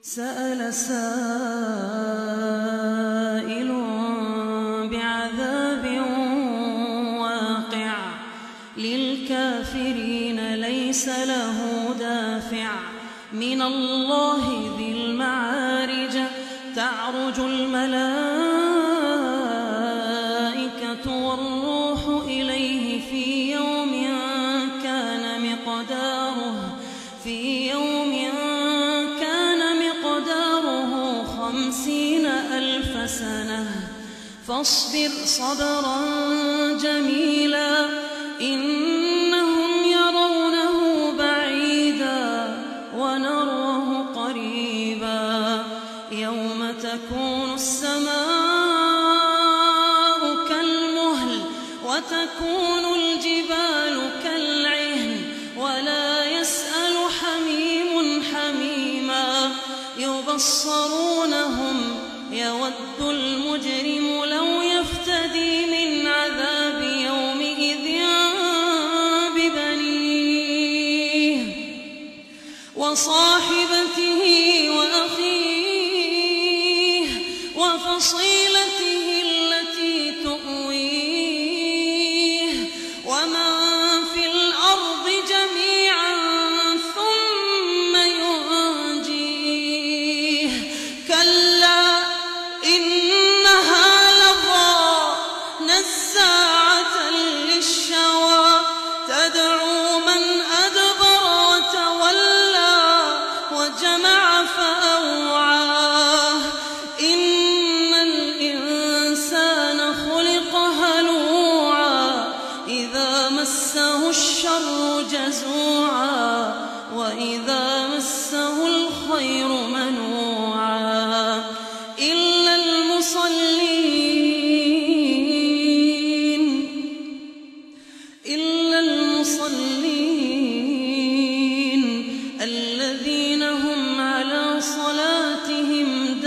سأل سائل بعذاب واقع للكافرين ليس له دافع من الله ذي المعارج تعرج الملائكة والروح إليه في يوم كان مقداره 50,000 سنة فاصبر صبرا جميلا إنهم يرونه بعيدا ونراه قريبا يوم تكون السماء كالمهل وتكون الجبال كالعهن ولا يسأل حميم حميما يبصرونهم يود المجرم لو يفتدي من عذاب يومئذ ببنيه وصاحبته وأخيه وفصيلته التي تؤويه ومن في الأرض جميعا ثم ينجيه كلا إنها لظى نزاعة للشوى تدعو من أدبر وتولى وجمع فأوعاه إن الإنسان خلق هلوعا إذا مسه الشر جزوعا وإذا مسه الخير منوعا إلا المصلين الذين هم على صلاتهم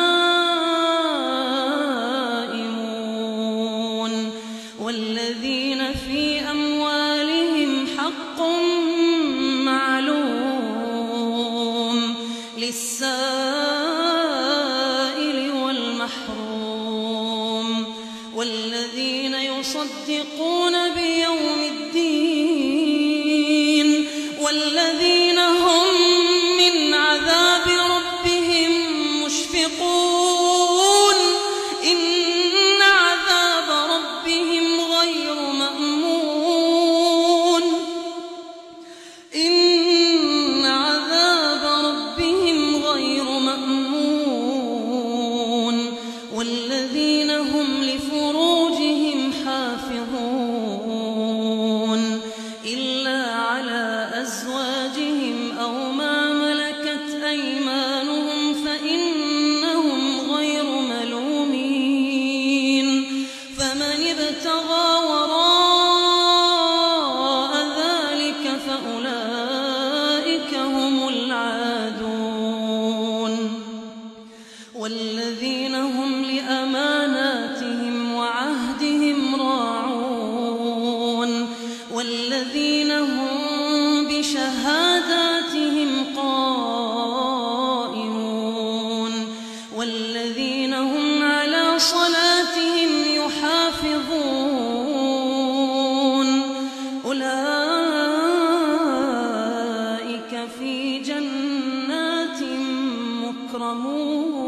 دائمون والذين في أموالهم حق معلوم للسائل والمحروم والذين يصدقون بيوم الدين والذين هم من عذاب ربهم مشفقون إن عذاب ربهم غير مأمون إن عذاب ربهم غير مأمون والذين هم لفروجهم حافظون إلا على أزواجهم أو ما ملكت أيمانهم فإنهم غير ملومين فمن ابتغى وراء ذلك فأولئك هم العادون والذين هم لأماناتهم وعهدهم راعون والذين هم بشهاداتهم قائمون والذين هم على صلاتهم يحافظون أولئك في جنات مكرمون